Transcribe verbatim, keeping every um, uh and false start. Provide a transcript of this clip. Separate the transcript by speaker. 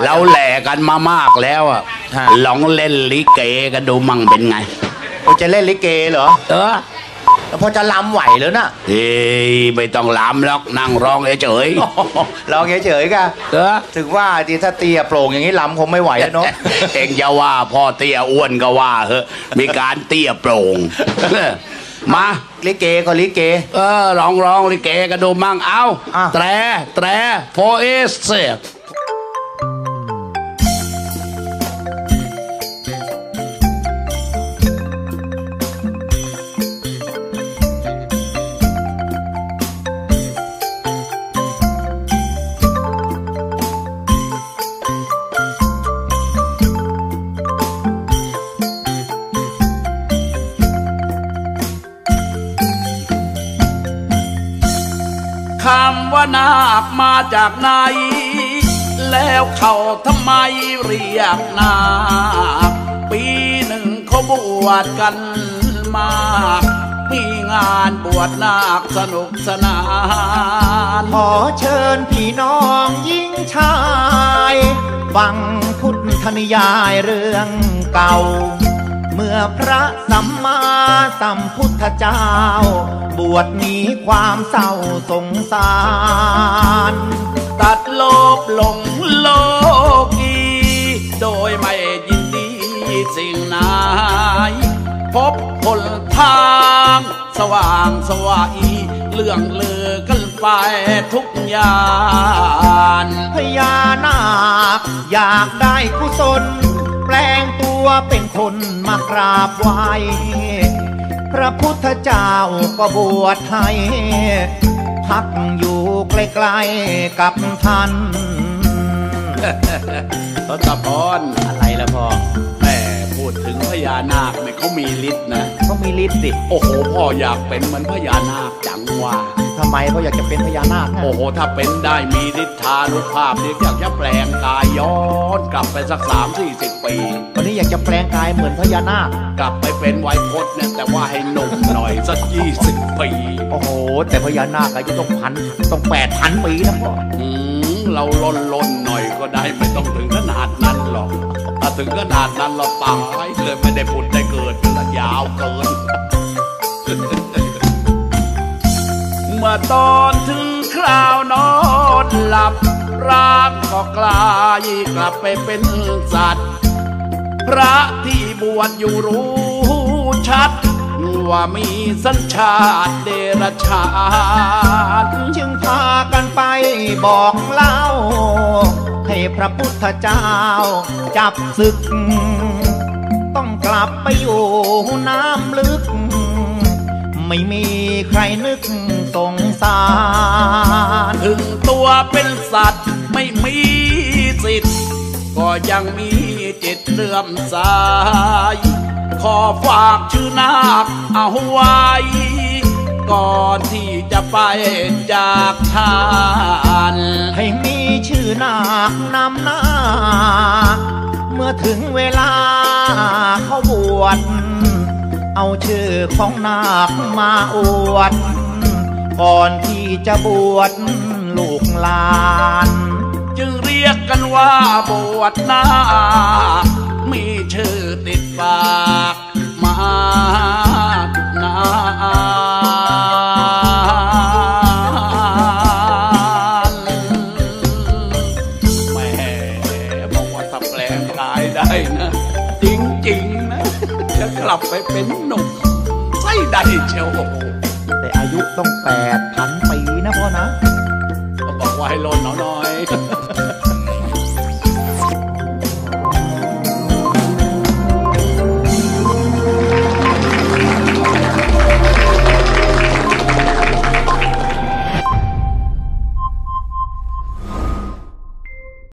Speaker 1: เราแหล่กันมามากแล้วอ่ะลองเล่นลิเกกันดูมั่งเป็นไง
Speaker 2: จะเล่นลิเกเหรอ
Speaker 1: เออ
Speaker 2: แล้วพอจะลำไหวแล้วนะ
Speaker 1: เฮ้ยไม่ต้องลำหรอกนั่งร้องเฉย
Speaker 2: ร้องเฉยๆกัน
Speaker 1: เออ
Speaker 2: ถึงว่าที่ถ้าเตี้ยโปร่งอย่างนี้ลำคงไม่ไหวแล้วเนาะ
Speaker 1: เองจะว่าพ่อเตี้ยอ้วนก็ว่าเฮ้ยมีการเตี้ยโปร่งมา
Speaker 2: ลิเกก็ลิเก
Speaker 1: เออร้องร้องลิเกกันดูมั่งเอาแตรแตรโฟเอสเซียคำว่านาคมาจากไหนแล้วเขาทำไมเรียกนาคปีหนึ่งเขาบวชกันมากมีงานบวชนาคสนุกสนาน
Speaker 2: ขอเชิญพี่น้องยิ่งชายฟังพุทธนิยายเรื่องเก่าเมื่อพระสัมมาสัมพุทธเจ้าบวชหนีความเศร้าสงสาร
Speaker 1: ตัดโลภหลงโลกีโดยไม่ยินดีสิ่งไหนพบผลทางสว่างสวัยเรื่องเลือกันไปทุกอย่าง
Speaker 2: พญานาคอยากได้กุศลแปลงตัวเป็นคนมากราบไหว้พระพุทธเจ้าก็บวชให้พักอยู่ใกล้ๆกับท่าน
Speaker 1: ทศพร
Speaker 2: อะไรล่ะพ่อ
Speaker 1: แม่พูดถึงพญานาคเนี่ยเขามีฤทธิ์นะ
Speaker 2: เขามีฤทธิ์สิ
Speaker 1: โอ้โหพ่ออยากเป็นเหมือนพญานาคจังว่า
Speaker 2: ทำไมเขาอยากจะเป็นพญานาค
Speaker 1: โอ้โหถ้าเป็นได้มีฤทธานุภาพเนี่ยอยากจะแปลงกายย้อนกลับไปสักสามสี่สิบปี
Speaker 2: วันนี้อยากจะแปลงกายเหมือนพญานาค
Speaker 1: กลับไปเป็นไวยพจน์เนี่ยแต่ว่าให้หนุ่มหน่อยสักยี่สิบปี
Speaker 2: โอ้โหแต่พญานาคอายุต้องพันต้องแปดพันปีนะพ่อ
Speaker 1: อืมเราล้นล้นหน่อยก็ได้ไม่ต้องถึงขนาดนั้นหรอกถ้าถึงขนาดนั้นเราตายเลยไม่ได้ผุดได้เกิดแล้วยาวเกินเมื่อตอนถึงคราวนอนหลับร่างก็กลายกลับไปเป็นสัตว์พระที่บวชอยู่รู้ชัดว่ามีสัญชาติเดรัจฉาน
Speaker 2: จึงพากันไปบอกเล่าให้พระพุทธเจ้าจับศึกต้องกลับไปอยู่น้ำลึกไม่มีใครนึกสงสาร
Speaker 1: ถึงตัวเป็นสัตว์ไม่มีสิทธิ์ก็ยังมีจิตเลื่อมใสขอฝากชื่อนาคเอาไว้ก่อนที่จะไปจากท่าน
Speaker 2: ให้มีชื่อนาคนำหน้าเมื่อถึงเวลาเขาบวชเอาชื่อของนาคมาอวดก่อนที่จะบวชลูกหลาน
Speaker 1: จึงเรียกกันว่าบวชนาคมีชื่อติดปากมานาแม่บอกว่าถ้าแปลงกายได้นะจริงๆนะจะกลับไปเป็นหนุ่มใช่ได้เชียว
Speaker 2: แต่อายุต้องแปดพันปีนะพ่อนะ
Speaker 1: ก็บอกว่าให้ลดหน่อย